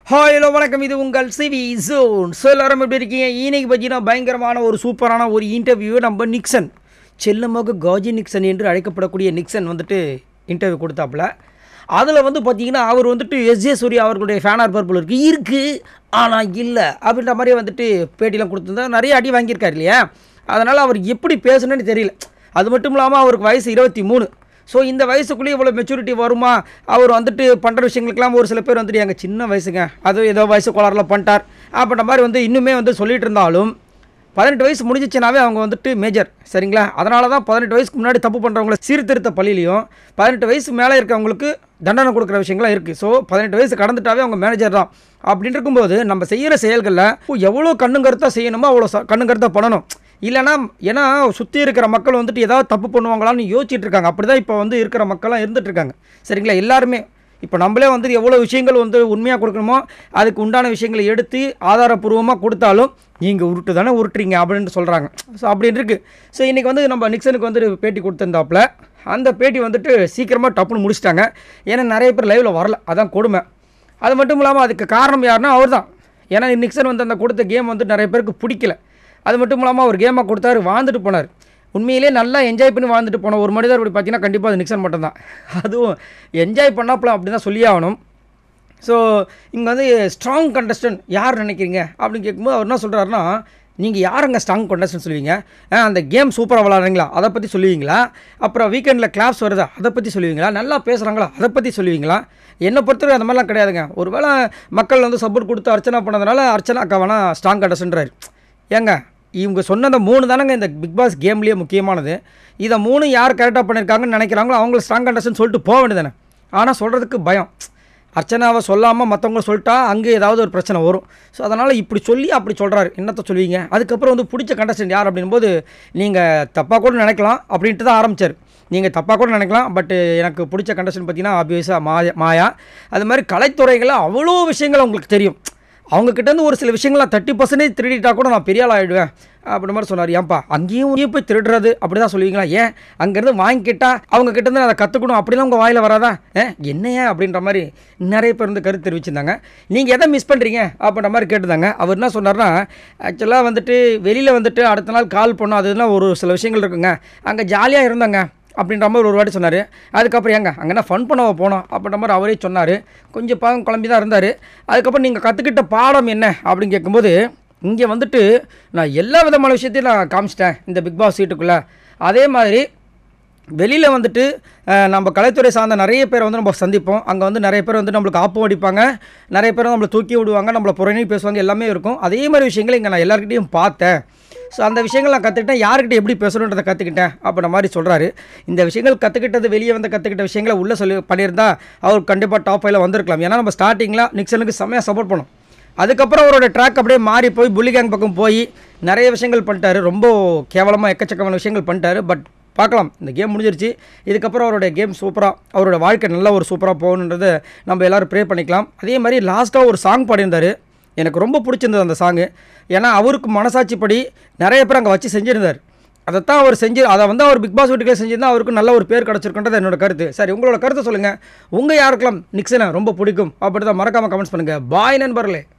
Hi hello வணக்கம். இது உங்கள் சிவி ஜோன். ஸோ எல்லாரும் எப்படி இருக்கீங்க? இன்னைக்கு பார்த்தீங்கன்னா பயங்கரமான ஒரு சூப்பரான ஒரு இன்டர்வியூ நம்ம நிக்சன், செல்லமாக காஜி நிக்சன் என்று அழைக்கப்படக்கூடிய நிக்சன் வந்துட்டு இன்டர்வியூ கொடுத்தாப்புல. அதில் வந்து பார்த்தீங்கன்னா அவர் வந்துட்டு எஸ்ஜே சூர்யா அவர்களுடைய ஃபேனார் பர்பிள் இருக்குது ஆனால் இல்லை அப்படின்ற மாதிரி வந்துட்டு பேட்டிலாம் கொடுத்துருந்தா நிறைய அடி வாங்கியிருக்காரு இல்லையா? அதனால் அவர் எப்படி பேசணுன்னு தெரியல. அது மட்டும் இல்லாமல் அவருக்கு வயசு 23. ஸோ இந்த வயசுக்குள்ளேயே இவ்வளோ மெச்சூரிட்டி வருமா? அவர் வந்துட்டு பண்ணுற விஷயங்களுக்கெல்லாம் ஒரு சில பேர் வந்துட்டு எங்கள் சின்ன வயசுங்க, அதுவும் ஏதோ வயசு கோளாறுலாம் பண்ணிட்டார் அப்படின்ற மாதிரி வந்து இன்னுமே வந்து சொல்லிட்டு இருந்தாலும் 18 வயசு முடிஞ்சிச்சுனாவே அவங்க வந்துட்டு மேஜர், சரிங்களா? அதனால தான் 18 வயசுக்கு முன்னாடி தப்பு பண்ணுறவங்கள சீர்திருத்த பள்ளியிலையும் 18 வயசு மேலே இருக்கவங்களுக்கு தண்டனை கொடுக்குற விஷயங்கள்லாம் இருக்குது. ஸோ 18 வயசு கடந்துட்டாவே அவங்க மேனேஜர் தான். அப்படின்னு இருக்கும்போது நம்ம செய்கிற செயல்களில் எவ்வளோ கண்ணுங்கருத்தாக செய்யணுமோ அவ்வளோ கண்ணுங்கருத்தாக பண்ணணும். இல்லைனா ஏன்னா சுற்றி இருக்கிற மக்கள் வந்துட்டு ஏதாவது தப்பு பண்ணுவாங்களான்னு யோசிச்சுட்டு இருக்காங்க. அப்படி தான் இப்போ வந்து இருக்கிற மக்கள்லாம் இருந்துகிட்ருக்காங்க, சரிங்களா? எல்லாருமே இப்போ நம்மளே வந்து எவ்வளோ விஷயங்கள் வந்து உண்மையாக கொடுக்கணுமோ அதுக்கு உண்டான விஷயங்களை எடுத்து ஆதாரப்பூர்வமாக கொடுத்தாலும் நீங்கள் உருட்டு தானே உருட்டுறீங்க அப்படின்ட்டு சொல்கிறாங்க. ஸோ அப்படின்னு இருக்குது. ஸோ இன்றைக்கி வந்து நம்ம நிக்சனுக்கு வந்து பேட்டி கொடுத்துருந்தாப்புல. அந்த பேட்டி வந்துட்டு சீக்கிரமாக டப்புன்னு முடிச்சிட்டாங்க. ஏன்னா நிறைய பேர் லைவில் வரல, அதான் கொடுமை. அது மட்டும் இல்லாமல் அதுக்கு காரணம் யாருன்னா அவர் தான். ஏன்னா நிக்சன் வந்து அந்த கொடுத்த கேம் வந்து நிறைய பேருக்கு பிடிக்கல. அது மட்டும் இல்லாமல் அவர் கேமாக கொடுத்தாரு, வாழ்ந்துட்டு போனார். உண்மையிலே நல்லா என்ஜாய் பண்ணி வாழ்ந்துட்டு போன ஒரு மனிதர் அப்படி பார்த்தீங்கன்னா கண்டிப்பாக அது நிக்சன் மட்டும்தான். அதுவும் என்ஜாய் பண்ணாப்புல அப்படி தான் சொல்லி ஆகணும். ஸோ இங்கே வந்து ஸ்ட்ராங் கண்டஸ்டன்ட் யார் நினைக்கிறீங்க அப்படின்னு கேட்கும்போது அவர் என்ன சொல்கிறாருன்னா, நீங்கள் யாருங்க ஸ்ட்ராங் கண்டஸ்டன்ட் சொல்லுவீங்க? அந்த கேம் சூப்பராக விளாட்றீங்களா அதை பற்றி சொல்லுவீங்களா? அப்புறம் வீக்கெண்டில் கிளாப்ஸ் வருதா அதை பற்றி சொல்லுவீங்களா? நல்லா பேசுகிறாங்களா அதை பற்றி சொல்லுவீங்களா? என்னை பொறுத்தவரை அந்த மாதிரிலாம் கிடையாதுங்க. ஒரு வேளை மக்கள் வந்து சப்போர்ட் கொடுத்து அர்ச்சனா பண்ணதுனால அர்ச்சனா அக்கா வேணா ஸ்ட்ராங் கண்டஸ்டன்ட்றாரு. ஏங்க இவங்க சொன்ன அந்த 3 தானேங்க இந்த பிக் பாஸ் கேம்லேயே முக்கியமானது. இதை 3 யார் கரெக்டாக பண்ணியிருக்காங்கன்னு நினைக்கிறாங்களோ அவங்கள ஸ்ட்ராங் கண்டஸ்டன்ட் சொல்லிட்டு போக வேண்டியதானே. ஆனால் சொல்கிறதுக்கு பயம். அர்ச்சனாவை சொல்லாமல் மற்றவங்கள சொல்லிட்டா அங்கே ஏதாவது ஒரு பிரச்சனை வரும். ஸோ அதனால் இப்படி சொல்லி அப்படி சொல்கிறாரு. என்னத்தை சொல்லுவீங்க? அதுக்கப்புறம் வந்து பிடிச்ச கண்டஸ்டன்ட் யார் அப்படின்போது நீங்கள் தப்பாக கூட நினைக்கலாம் அப்படின்ட்டு தான் ஆரம்பித்தார். நீங்கள் தப்பாக கூட நினைக்கலாம், பட்டு எனக்கு பிடிச்ச கண்டஸ்டன்ட் பார்த்தீங்கன்னா ஆப்வியஸாக மாயா. அது மாதிரி கலைத்துறைகளில் அவ்வளோ விஷயங்கள் அவங்களுக்கு தெரியும். அவங்கக்கிட்டேருந்து ஒரு சில விஷயங்கள்லாம் 30% திருடிட்டா கூட நான் பெரிய ஆள் ஆகிடுவேன் அப்படி மாதிரி சொன்னார். ஏன்ப்பா அங்கேயும் போய் திருடுறது அப்படி தான் சொல்லுவீங்களா? ஏன் அங்கேருந்து வாங்கிக்கிட்டா அவங்கக்கிட்டேருந்து அதை கற்றுக்கணும் அப்படிலாம் உங்கள் வாயில் வராதா? என்னையா அப்படின்ற மாதிரி நிறைய பேர் வந்து கருத்து தெரிவிச்சிருந்தாங்க. நீங்கள் எதை மிஸ் பண்ணுறீங்க அப்படின்ற மாதிரி கேட்டுதாங்க. அவர் என்ன சொன்னார்னா, ஆக்சுவலாக வந்துட்டு வெளியில் வந்துட்டு அடுத்த நாள் கால் பண்ணோம், அதுலாம் ஒரு சில விஷயங்கள் இருக்குங்க, அங்கே ஜாலியாக இருந்தாங்க அப்படின்ற மாதிரி ஒரு வாட்டி சொன்னார். அதுக்கப்புறம் ஏங்க அங்கே ஃபன் பண்ண போனோம் அப்படின்ற மாதிரி அவரே சொன்னார். கொஞ்சம் பாவம் குழம்பி தான் இருந்தார். அதுக்கப்புறம் நீங்கள் கற்றுக்கிட்ட பாடம் என்ன அப்படின்னு கேட்கும்போது, இங்கே வந்துட்டு நான் எல்லா விதமான விஷயத்தையும் நான் காமிச்சிட்டேன் இந்த பிக் பாஸ் சீட்டுக்குள்ளே. அதே மாதிரி வெளியில் வந்துட்டு நம்ம கலைத்துறை சார்ந்த நிறைய பேரை வந்து நம்ம சந்திப்போம். அங்கே வந்து நிறைய பேர் வந்து நம்மளுக்கு ஆப்பம் அடிப்பாங்க, நிறைய பேர் நம்மளை தூக்கி விடுவாங்க, நம்மளை புறணி பேசுவாங்க, எல்லாமே இருக்கும். அதே மாதிரி விஷயங்களை இங்கே நான் எல்லாருக்கிட்டையும் பார்த்தேன். ஸோ அந்த விஷயங்கள் நான் கற்றுக்கிட்டேன், யார்கிட்ட எப்படி பேசணுன்றதை கற்றுக்கிட்டேன் அப்படின்ற மாதிரி சொல்கிறாரு. இந்த விஷயங்கள் கற்றுக்கிட்டது வெளியே வந்து கற்றுக்கிட்ட விஷயங்களை உள்ளே பண்ணியிருந்தா அவர் கண்டிப்பாக டாப் 5ல் வந்திருக்கலாம். ஏன்னா நம்ம ஸ்டார்டிங்கில் நிக்சனுக்கு செம்மையாக சப்போர்ட் பண்ணோம். அதுக்கப்புறம் அவரோட ட்ராக் அப்படியே மாறி போய் புள்ளி கேங் பக்கம் போய் நிறைய விஷயங்கள் பண்ணிட்டாரு. ரொம்ப கேவலமாக எக்கச்சக்கமான விஷயங்கள் பண்ணிட்டாரு. பட் பார்க்கலாம், இந்த கேம் முடிஞ்சிருச்சு. இதுக்கப்புறம் அவருடைய கேம் சூப்பராக, அவரோட வாழ்க்கை நல்லா ஒரு சூப்பராக போகணுன்றதை நம்ம எல்லோரும் ப்ரே பண்ணிக்கலாம். அதே மாதிரி லாஸ்ட்டாக ஒரு சாங் பாடியிருந்தார். எனக்கு ரொம்ப பிடிச்சிருந்தது அந்த சாங்கு. ஏன்னா அவருக்கு மனசாட்சிப்படி நிறைய பேர் அங்கே வச்சு செஞ்சுருந்தார். அதைத்தான் அவர் அதை வந்து அவர் பிக் பாஸ் வீட்டுக்கே செஞ்சுருந்தால் அவருக்கு நல்ல ஒரு பேர் கிடச்சிருக்குன்றது என்னோட கருத்து. சரி, உங்களோட கருத்தை சொல்லுங்கள். உங்கள் யாருக்கெல்லாம் நிக்சனை ரொம்ப பிடிக்கும் அப்படி தான் மறக்காமல் கமெண்ட்ஸ் பண்ணுங்கள். பாய் நண்பர்களே.